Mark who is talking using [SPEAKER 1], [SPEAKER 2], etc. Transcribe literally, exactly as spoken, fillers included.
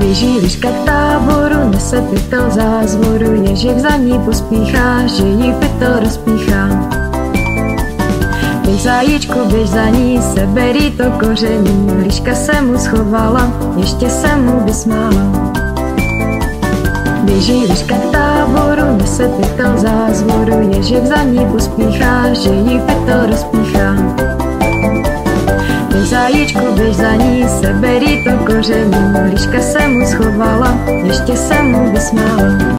[SPEAKER 1] Běží liška k táboru, nese pytel zázvoru, Ježek za ní pospíchá, že jí pytel rozpíchá. Běž zajíčku, běž za ní, seberí to koření, liška se mu schovala, ještě se mu vysmála. Běží liška k táboru, nese pytel zázvoru, Ježek za ní pospíchá, že jí pytel rozpíchá. Běž zajíčku, běž za ní, seberí to koření, liška se mu schovala, ještě se mu vysmála.